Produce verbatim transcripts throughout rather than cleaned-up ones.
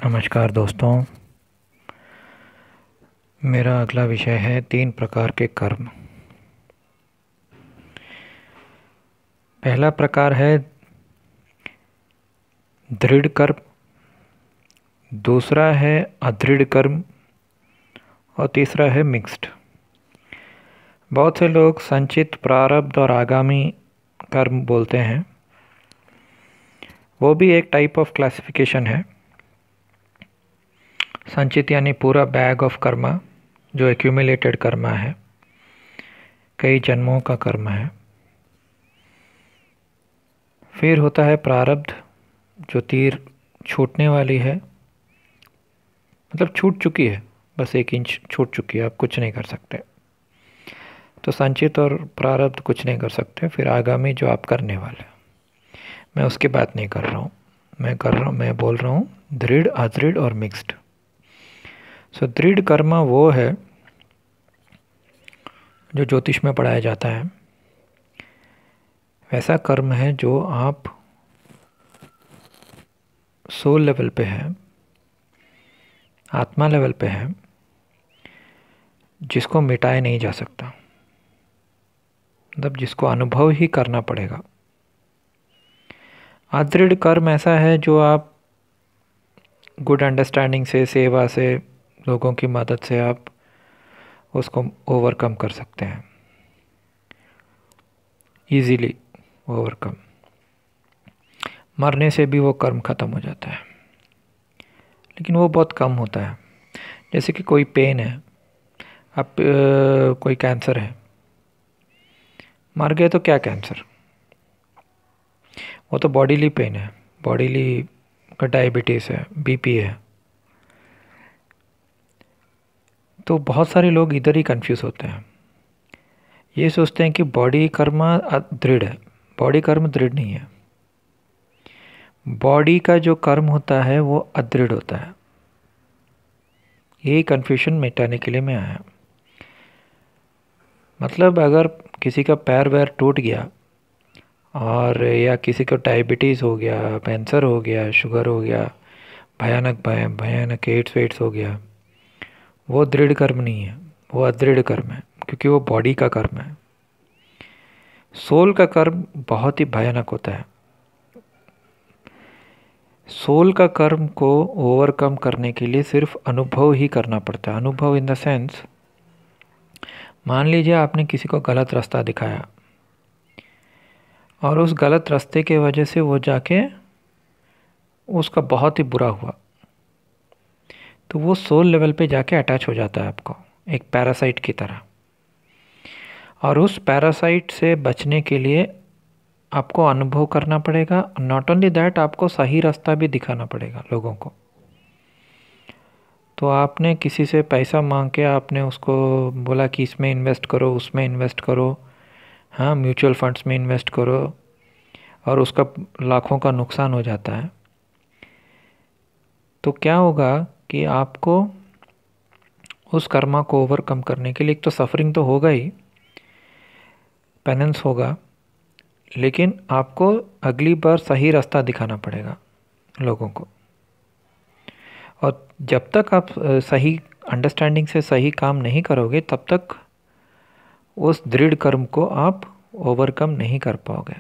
नमस्कार दोस्तों, मेरा अगला विषय है तीन प्रकार के कर्म। पहला प्रकार है दृढ़ कर्म, दूसरा है अदृढ़ कर्म और तीसरा है मिक्स्ड। बहुत से लोग संचित, प्रारब्ध और आगामी कर्म बोलते हैं। वो भी एक टाइप ऑफ क्लासिफिकेशन है। संचित यानी पूरा बैग ऑफ कर्मा, जो एक्यूमुलेटेड कर्मा है, कई जन्मों का कर्म है। फिर होता है प्रारब्ध, जो तीर छूटने वाली है, मतलब छूट चुकी है, बस एक इंच छूट चुकी है, आप कुछ नहीं कर सकते। तो संचित और प्रारब्ध कुछ नहीं कर सकते। फिर आगामी जो आप करने वाले, मैं उसकी बात नहीं कर रहा हूँ। मैं कर रहा हूँ मैं बोल रहा हूँ दृढ़, अदृढ़ और मिक्स्ड। सो दृढ़ कर्म वो है जो ज्योतिष में पढ़ाया जाता है। वैसा कर्म है जो आप सोल लेवल पे है, आत्मा लेवल पे है, जिसको मिटाया नहीं जा सकता, मतलब जिसको अनुभव ही करना पड़ेगा। अदृढ़ कर्म ऐसा है जो आप गुड अंडरस्टैंडिंग से, सेवा से, लोगों की मदद से आप उसको ओवरकम कर सकते हैं, इजीली ओवरकम। मरने से भी वो कर्म ख़त्म हो जाता है, लेकिन वो बहुत कम होता है। जैसे कि कोई पेन है, अब कोई कैंसर है, मर गए तो क्या कैंसर, वो तो बॉडीली पेन है, बॉडीली का डायबिटीज़ है, बीपी है। तो बहुत सारे लोग इधर ही कंफ्यूज होते हैं। ये सोचते हैं कि बॉडी कर्म दृढ़ है। बॉडी कर्म दृढ़ नहीं है। बॉडी का जो कर्म होता है वो अदृढ़ होता है। यही कन्फ्यूजन मिटाने के लिए मैं आया। मतलब अगर किसी का पैर वैर टूट गया, और या किसी को डायबिटीज़ हो गया, कैंसर हो गया, शुगर हो गया, भयानक भय भयानक एड्स वेड्स हो गया, वो दृढ़ कर्म नहीं है, वो अदृढ़ कर्म है, क्योंकि वो बॉडी का कर्म है। सोल का कर्म बहुत ही भयानक होता है। सोल का कर्म को ओवरकम करने के लिए सिर्फ अनुभव ही करना पड़ता है। अनुभव इन द सेंस, मान लीजिए आपने किसी को गलत रास्ता दिखाया और उस गलत रास्ते के वजह से वो जाके उसका बहुत ही बुरा हुआ, तो वो सोल लेवल पे जाके अटैच हो जाता है आपको, एक पैरासाइट की तरह। और उस पैरासाइट से बचने के लिए आपको अनुभव करना पड़ेगा। नॉट ओनली दैट, आपको सही रास्ता भी दिखाना पड़ेगा लोगों को। तो आपने किसी से पैसा मांग के आपने उसको बोला कि इसमें इन्वेस्ट करो, उसमें इन्वेस्ट करो, हाँ म्यूचुअल फंड्स में इन्वेस्ट करो, और उसका लाखों का नुकसान हो जाता है। तो क्या होगा कि आपको उस कर्मा को ओवरकम करने के लिए एक तो सफरिंग तो होगा ही, पेनेंस होगा, लेकिन आपको अगली बार सही रास्ता दिखाना पड़ेगा लोगों को। और जब तक आप सही अंडरस्टैंडिंग से सही काम नहीं करोगे, तब तक उस दृढ़ कर्म को आप ओवरकम नहीं कर पाओगे।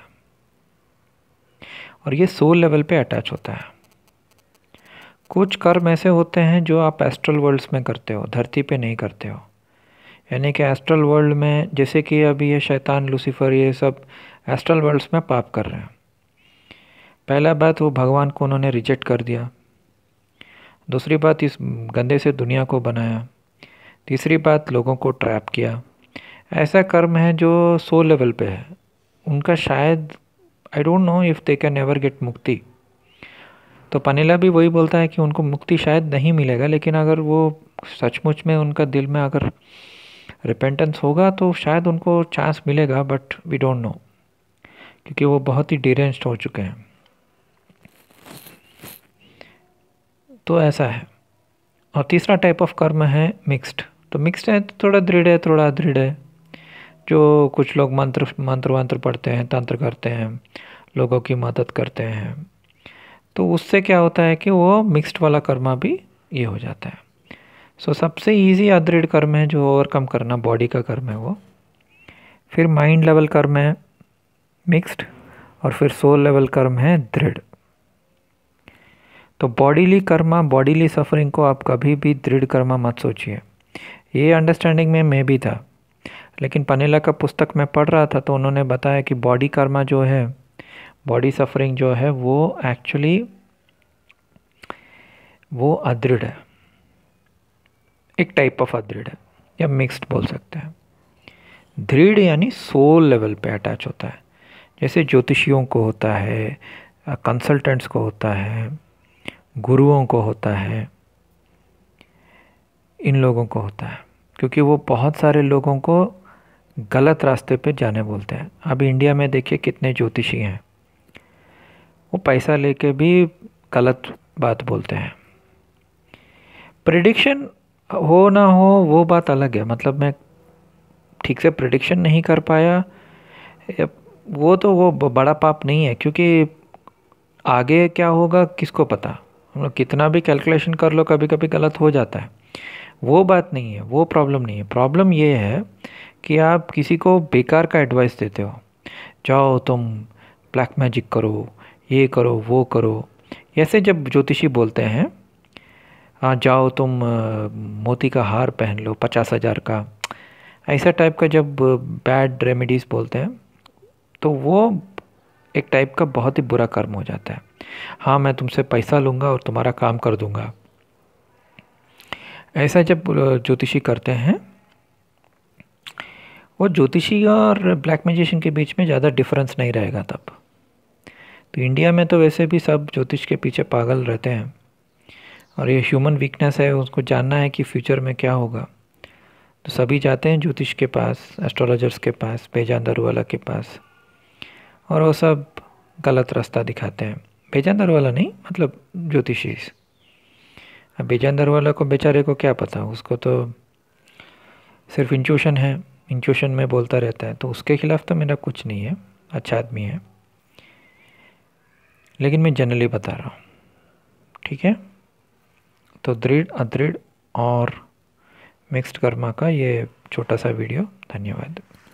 और ये सोल लेवल पे अटैच होता है। कुछ कर्म ऐसे होते हैं जो आप एस्ट्रल वर्ल्ड्स में करते हो, धरती पे नहीं करते हो। यानी कि एस्ट्रल वर्ल्ड में, जैसे कि अभी ये शैतान, लूसीफर, ये सब एस्ट्रल वर्ल्ड्स में पाप कर रहे हैं। पहला बात, वो भगवान को उन्होंने रिजेक्ट कर दिया। दूसरी बात, इस गंदे से दुनिया को बनाया। तीसरी बात, लोगों को ट्रैप किया। ऐसा कर्म है जो सोल लेवल पे है। उनका शायद, I don't know if they can ever get मुक्ति। तो पनीला भी वही बोलता है कि उनको मुक्ति शायद नहीं मिलेगा, लेकिन अगर वो सचमुच में उनका दिल में अगर रिपेंटेंस होगा तो शायद उनको चांस मिलेगा, बट वी डोंट नो, क्योंकि वो बहुत ही डिरेंज्ड हो चुके हैं। तो ऐसा है। और तीसरा टाइप ऑफ कर्म है मिक्स्ड। तो मिक्स्ड है, थोड़ा दृढ़ है, थोड़ा अदृढ़ है। जो कुछ लोग मंत्र मंत्र वंत्र पढ़ते हैं, तंत्र करते हैं, लोगों की मदद करते हैं, तो उससे क्या होता है कि वो मिक्स्ड वाला कर्मा भी ये हो जाता है। सो so, सबसे इजी अदृढ़ कर्म है जो ओवरकम करना, बॉडी का कर्म है वो। फिर माइंड लेवल कर्म है मिक्स्ड, और फिर सोल लेवल कर्म है दृढ़। तो बॉडीली कर्मा, बॉडीली सफरिंग को आप कभी भी दृढ़ कर्मा मत सोचिए। ये अंडरस्टैंडिंग में मैं भी था, लेकिन पनेला का पुस्तक मैं पढ़ रहा था तो उन्होंने बताया कि बॉडी कर्मा जो है, बॉडी सफरिंग जो है, वो एक्चुअली वो अदृढ़ है, एक टाइप ऑफ अदृढ़ है, या मिक्स्ड बोल सकते हैं। दृढ़ यानी सोल लेवल पे अटैच होता है, जैसे ज्योतिषियों को होता है, कंसल्टेंट्स को होता है, गुरुओं को होता है, इन लोगों को होता है, क्योंकि वो बहुत सारे लोगों को गलत रास्ते पे जाने बोलते हैं। अब इंडिया में देखिए कितने ज्योतिषी हैं, वो पैसा लेके भी गलत बात बोलते हैं। प्रेडिक्शन हो ना हो वो बात अलग है, मतलब मैं ठीक से प्रेडिक्शन नहीं कर पाया, वो तो वो बड़ा पाप नहीं है, क्योंकि आगे क्या होगा किसको पता। हम लोग कितना भी कैलकुलेशन कर लो, कभी कभी गलत हो जाता है, वो बात नहीं है, वो प्रॉब्लम नहीं है। प्रॉब्लम ये है कि आप किसी को बेकार का एडवाइस देते हो, जाओ तुम ब्लैक मैजिक करो, ये करो वो करो। ऐसे जब ज्योतिषी बोलते हैं, हाँ जाओ तुम मोती का हार पहन लो पचास हज़ार का, ऐसा टाइप का जब बैड रेमेडीज़ बोलते हैं, तो वो एक टाइप का बहुत ही बुरा कर्म हो जाता है। हाँ मैं तुमसे पैसा लूँगा और तुम्हारा काम कर दूँगा, ऐसा जब ज्योतिषी करते हैं, वो ज्योतिषी और ब्लैक मैजिशियन के बीच में ज़्यादा डिफरेंस नहीं रहेगा तब। तो इंडिया में तो वैसे भी सब ज्योतिष के पीछे पागल रहते हैं, और ये ह्यूमन वीकनेस है, उसको जानना है कि फ्यूचर में क्या होगा, तो सभी जाते हैं ज्योतिष के पास, एस्ट्रोलॉजर्स के पास, बेजान दारू वाला के पास, और वो सब गलत रास्ता दिखाते हैं। बेजान दारू वाला नहीं, मतलब ज्योतिषी। अब बेजान दारू वाला को बेचारे को क्या पता, उसको तो सिर्फ इंट्यूशन है, इंट्यूशन में बोलता रहता है, तो उसके खिलाफ तो मेरा कुछ नहीं है, अच्छा आदमी है, लेकिन मैं जनरली बता रहा हूँ, ठीक है। तो दृढ़, अदृढ़ और मिक्स्ड कर्मा का ये छोटा सा वीडियो, धन्यवाद।